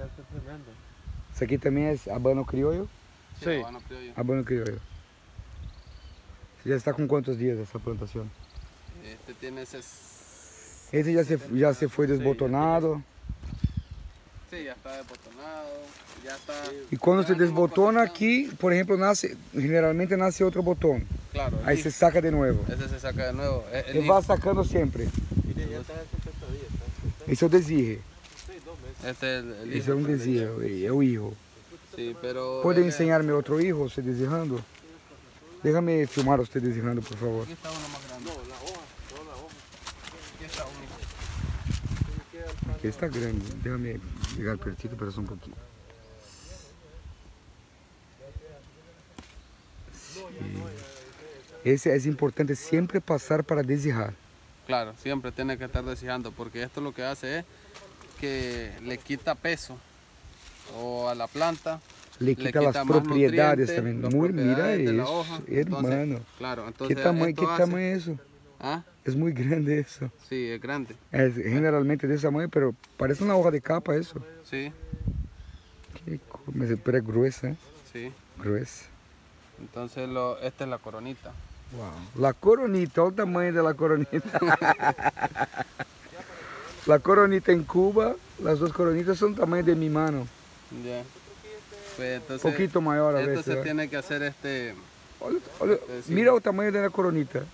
está tremendo. Isso aqui também é habano criollo? Sí, habano criollo. Habano criollo. Você já está com quantos dias essa plantação? Este tiene Esse já se foi desbotonado. Sí, ya está desbotonado, ya está... E quando ya você no desbotona hemos aqui, por exemplo, generalmente nasce outro botão. Claro, Aí aquí, você saca de novo. ese se saca de nuevo. E vai sacando sempre. Mire, ya está de 70 días. Está Esse é o desirre. 2 meses. Este es el Esse é um desirre, é o hijo. Sí, pero... Pode ensinar-me outro hijo, você desirrando? Déjame filmar você desirrando, por favor. Aquí está uno más grande. No, la hoja, toda la hoja. Aquí está uno. Aqui está grande. Déjame ligar pertinho para só um pouquinho. Esse é importante sempre passar para desirrar. Claro, siempre tiene que estar deshijando, porque esto lo que hace es que le quita peso o a la planta. Le quita as más propriedades nutrientes, também. las Mira propiedades de la isso, hoja. hermano. Entonces, claro, entonces Que esto hace- tamanho é isso? ¿Ah? É muito grande isso. Sí, es grande. É generalmente desse tamanho, pero parece uma hoja de capa isso. Sí, Mas é gruesa, né? sí. Gruesa. Entonces esta es la coronita. Uau. La coronita, olha o tamanho da coronita. La coronita em Cuba, as duas coronitas são do tamanho de minha mano. Ya. Pues entonces, Poquito maior a esto veces. se ¿verdad? tiene que hacer Olha, mira o tamanho da coronita.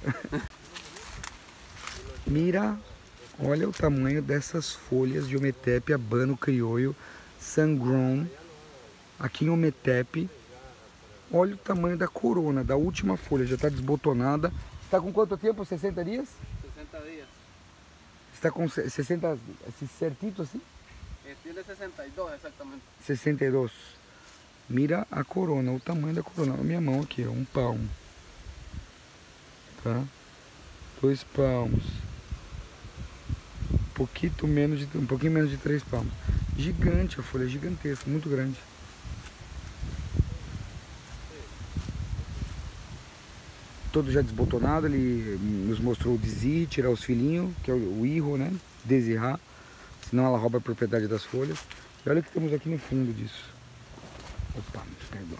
Mira, olha o tamanho dessas folhas de Ometepe habano criollo sun-grown aqui em Ometepe. Olha o tamanho da corona, da última folha, já está desbotonada. Está com quanto tempo? 60 dias? 60 días. Está com 60, certito assim? Tiene 62 exactamente. 62. Mira a corona, o tamanho da corona. A minha mão aqui, ó, um palmo. Tá? 2 palmos. Um pouquinho menos de 3 palmos. Gigante a folha, gigantesca, muito grande. Todo já desbotonado, ele nos mostrou o desir, tirar os filhinhos, que é o hijo, né? Desirrar, senão ela rouba a propriedade das folhas. E olha o que temos aqui no fundo disso. Opa, perdão.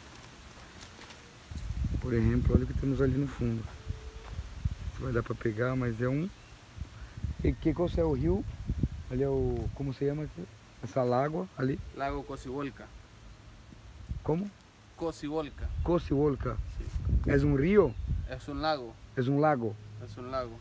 Por exemplo, olha o que temos ali no fundo. Não vai dar para pegar, mas é um... E que coisa é o rio? Ali é o... Como se chama aqui? Essa lagoa ali? Lago Cocibolca. Como? Cocibolca. Cocibolca. É um rio? Es un lago. É um lago? Es un lago.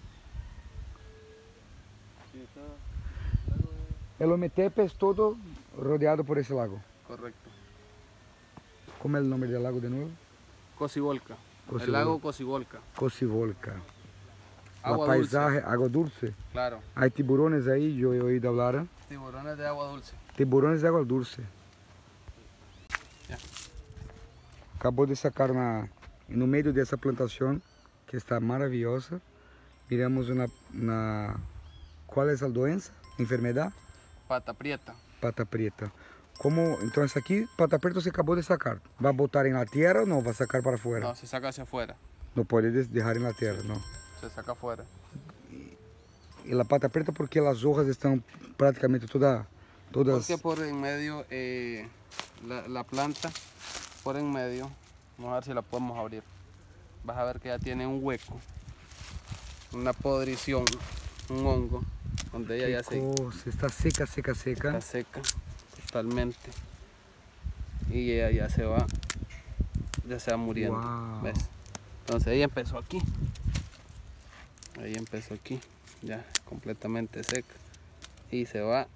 El Ometepe é todo rodeado por esse lago. Correcto. Como é o nome do lago de novo? Cocibolca. Cocibolca. El lago Cocibolca. Cocibolca. Agua La paisaje, agua dulce. Claro. Hay tiburones aí, eu he oído hablar. Tiburones de agua dulce. Tiburones de água dulce. Ya. Acabou de sacar no meio dessa plantação, que está maravilhosa. Miramos qual é a doença? Enfermidade? Pata prieta. Pata preta. Então essa aqui, pata preta você acabou de sacar. Vai botar na terra ou não? Vai sacar para fora? No, se saca hacia afuera. Não pode deixar na terra, não. Se saca afuera. E a pata preta porque as hojas estão praticamente todas... Porque por en medio, la planta, por en medio, vamos a ver si la podemos abrir. Vas a ver que ya tiene un hueco, una podrición, un hongo, donde ella ya está seca, seca, seca. está seca totalmente. Y ella ya se va muriendo. Wow. ¿Ves? Entonces ella empezó aquí. Ella empezó aquí, ya completamente seca. Y se va.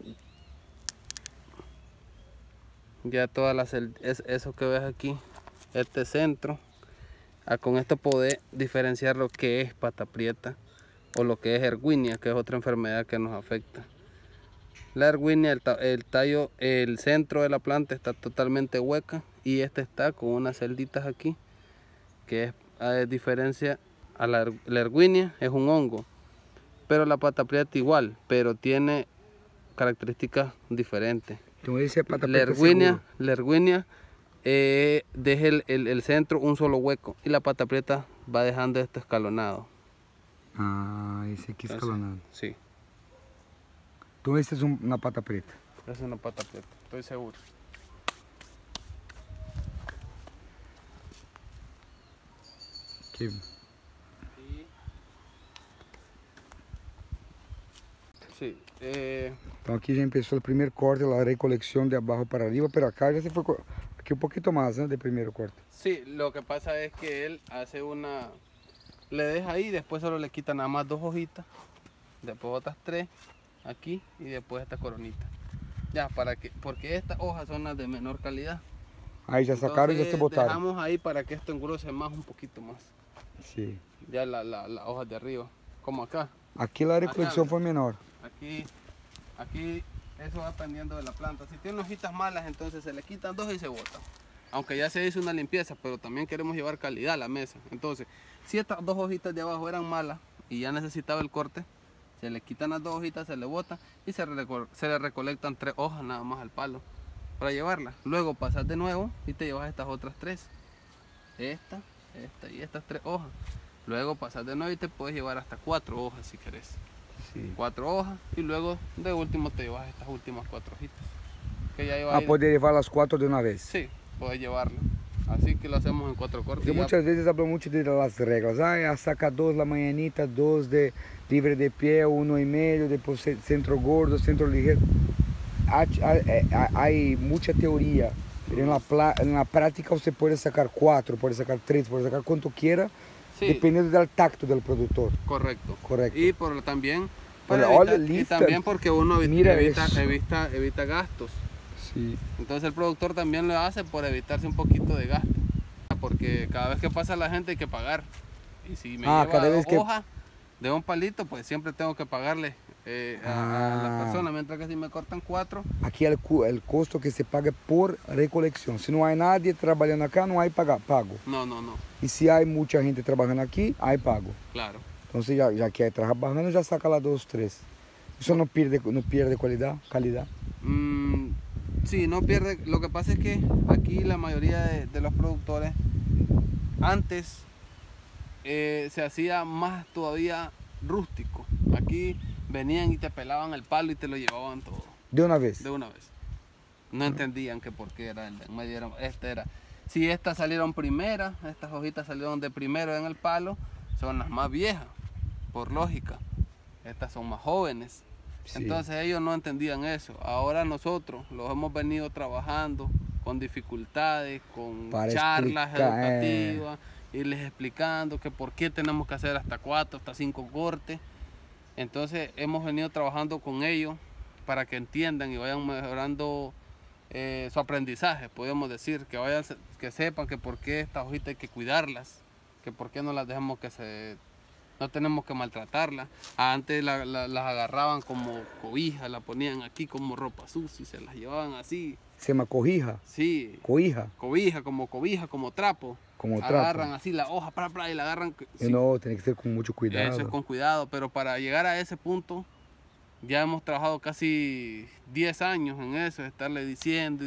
Ya todas eso que ves aquí, este centro, con esto podés diferenciar lo que es pata prieta o lo que es erwinia, que es otra enfermedad que nos afecta. La erwinia, el tallo, el centro de la planta está totalmente hueca y este está con unas celditas aquí, que es a diferencia a la erwinia, es un hongo, pero la pata prieta igual, pero tiene características diferentes. Então esse é pata La preta seguro. erwinia deja el centro un solo hueco y la pata prieta va dejando esto escalonado. Ah, esse aqui escalonado. Sí. Então esse é na pata preta. Es una pata prieta, estoy seguro. Que... Sí. Então aqui já começou o primeiro corte, a recolecção de abaixo para arriba, pero acá já se foi aqui um pouquinho mais, né, de primeiro corte. Sí, lo que pasa es que él hace una, le deja ahí, después solo le quita nada más 2 hojitas, después otras 3 aquí y después esta coronita. Ya, para que, porque estas hojas son las de menor calidad. Aí já sacaram e já se Entonces, botaram. dejamos ahí para que esto engrose más, un poquito más. Sim. Ya las hojas de arriba, como acá. Aqui a recolecção foi menor. Aquí eso va dependiendo de la planta. Si tiene hojitas malas, entonces se le quitan 2 y se botan. Aunque ya se hizo una limpieza, pero también queremos llevar calidad a la mesa. Entonces, si estas 2 hojitas de abajo eran malas y ya necesitaba el corte, se le quitan las 2 hojitas, se le botan y se le recolectan 3 hojas nada más al palo para llevarlas. Luego pasas de nuevo y te llevas estas otras 3. Esta y estas 3 hojas. Luego pasas de nuevo y te puedes llevar hasta 4 hojas si querés. Sim. 4 hojas y luego de último te llevas estas últimas 4 hojitas. Que ya iba a ir. Poder levar as 4 de uma vez. Sí, puedes llevarla. Así que lo hacemos en 4 cortes. Porque muitas vezes hablam muito das regras. Ah, saca 2 la mañanita, 2 de livre de pé, 1,5, depois centro gordo, centro ligeiro. Há muita teoria. Na prática você pode sacar 4, pode sacar 3, pode sacar quanto quiera, Sí, dependiendo del tacto del productor. correcto. Correcto. Y por, también, Bueno, para olha, evitar, y lista. también porque uno Mira evita, eso. evita gastos. Sí. Entonces el productor también lo hace por evitarse un poquito de gasto. Porque cada vez que pasa la gente hay que pagar. Y si me cada lleva vez 2 que- hojas de un palito, pues siempre tengo que pagarle a la persona. Mientras que si me cortan 4, Aqui é o custo que se paga por recolecção. Se não há nadie trabalhando acá, não há pago. no. E se há muita gente trabalhando aqui, há pago. Claro. Então você já quer trabalhando, já saca lá 2, 3. Isso não perde calidad. Sí, no pierde. Lo que pasa es que aquí la mayoría de los productores antes se hacía más todavía rústico. Aquí venían y te pelaban el palo y te lo llevaban todo De uma vez. de una vez. No entendían que por qué era el de en medio, era. Si estas salieron primeras, estas hojitas salieron de primero en el palo, son las más viejas, por lógica. Estas son más jóvenes. Sí. Entonces ellos no entendían eso. Ahora nosotros los hemos venido trabajando con dificultades, con Para charlas explicar, educativas, irles explicando que por qué tenemos que hacer hasta 4, hasta 5 cortes. Entonces hemos venido trabajando con ellos para que entiendan y vayan mejorando su aprendizaje, podemos decir, que sepan que por qué estas hojitas hay que cuidarlas, que por qué no las dejamos no tenemos que maltratarlas. Antes las agarraban como cobija, la ponían aquí como ropa sucia y se las llevaban así. Se llama cojija. Sí, Cobija. cobija, como trapo. Como trapo. Agarran así la hoja y la agarran. Sí. No, tiene que ser con mucho cuidado. Eso es con cuidado, pero para llegar a ese punto ya hemos trabajado casi 10 años en eso, estarle diciendo